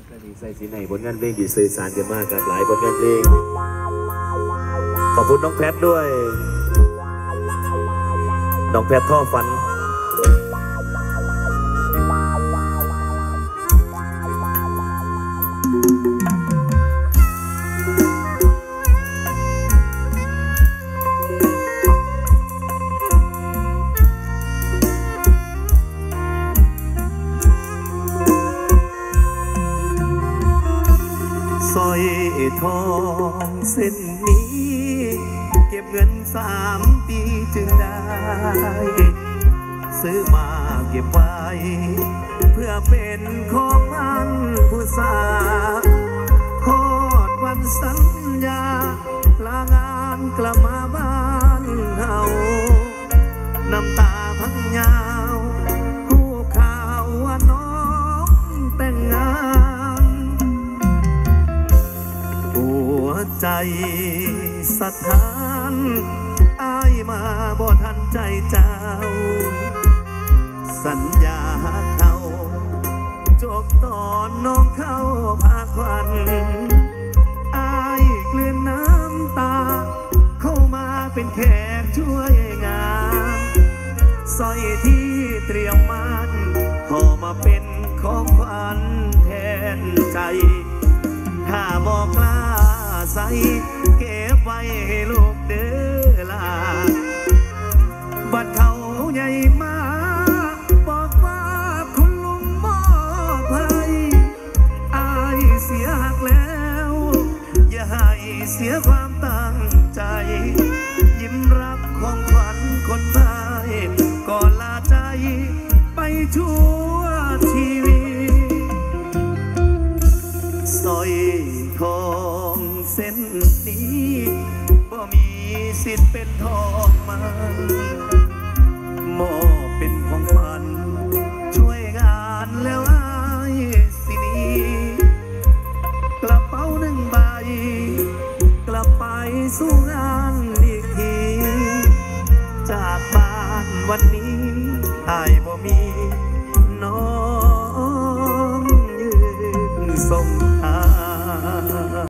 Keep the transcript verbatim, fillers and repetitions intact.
ใส่สีไหนผลงานเพลงดีสื่อสารกันมากกับหลายผลงานเพลงขอบคุณน้องแพทด้วยน้องแพทท่อฟันสร้อยทองเส้นนี้เก็บเงินสามปีจึงได้ซื้อมาเก็บไว้เพื่อเป็นของมันผู้สาวโคตรวันสัญญาลางานกลับมาบ้านเฮาน้ำตาพังยาวผู้ข่าวว่าน้องแต่งงานใจสถานอายมาบ่ทันใจเจ้าสัญญาเขาจบตอนน้องเข้าพาควันอายเกลือนน้ำตาเข้ามาเป็นแขกช่วยงานสร้อยที่เตรียมมันพอมาเป็นของขวัญแทนใจถ้าบอกลาใส่เก็บไว้ให้ลูกเด้อล่ะบัดเขาใหญ่มาบอกว่าคุณลุงมอบให้อายเสียหักแล้วอย่าให้เสียความตั้งใจยิ้มรับของขวัญคนไทยก่อนลาใจไปชั่วชีวิตสร้อยทองเส้นนี้บ่มีสิทธิ์เป็นทองมันมอบเป็นของขวัญช่วยงานแล้วอายสินี้กระเป๋าหนึ่งใบกลับไปสู้งานอีกทีจากบ้านวันนี้อายบ่มีน้องยืนส่ง